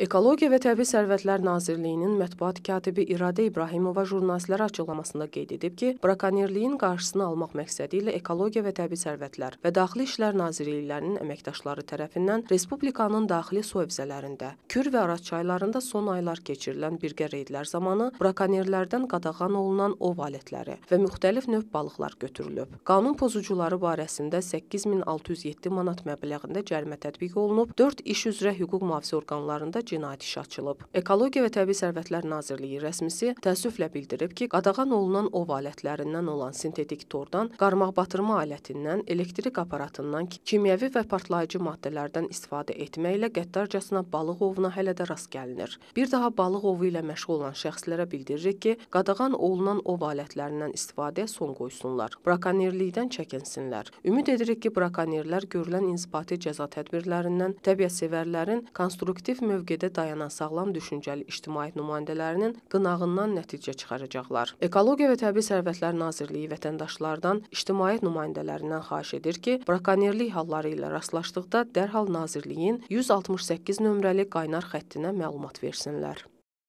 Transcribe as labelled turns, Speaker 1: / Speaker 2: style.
Speaker 1: Ekologiya və Təbii Sərvətlər Nazirliyinin mətbuat katibi İradə İbrahimova jurnalistlərə açıqlamasında qeyd edib ki, brakonyerliyin qarşısını almaq məqsədi ilə Ekologiya və Təbii Sərvətlər və Daxili İşlər Nazirliklərinin əməkdaşları tərəfindən Respublikanın daxili su hövzələrində, Kür və Araz çaylarında son aylar keçirilən birgə reydlər zamanı brakonyerlərdən qadağan olunan ov alətləri və müxtəlif növ balıqlar götürülüb. Qanun pozucuları barəsində 8607 manat məbləğində cərimə tətbiq olunub, 4 iş üzrə hüquq mühafizə orqanlarında cinayət işi açılıb. Ekologiya və Təbii Sərvətlər Nazirliyi rəsmisi təəssüflə bildirib ki, qadağan olunan ov alətlərindən olan sintetik tordan, qarmaq batırma alətindən, elektrik aparatından, kimyəvi və partlayıcı maddələrdən istifadə etməklə qəddarcasına balıq ovuna hələ də rast gəlinir. Bir daha balıq ovu ilə məşğul olan şəxslərə bildiririk ki, qadağan olunan ov alətlərindən istifadəyə son qoysunlar, brakonyerlikdən çəkinsinlər. Ümid edirik ki, brakonyerlər görülən inzibati cəza tədbirlərindən təbiətsevərlərin konstruktiv mövqedə dayanan sağlam düşüncəli ictimai nümayəndələrinin qınağından nəticə çıxaracaqlar. Ekologiya və Təbii Sərvətlər Nazirliyi vətəndaşlardan, ictimai nümayəndələrindən xahiş edir ki, brakonyerlik halları ilə rastlaşdıqda dərhal Nazirliyin 168 nömrəli qaynar xəttinə məlumat versinlər.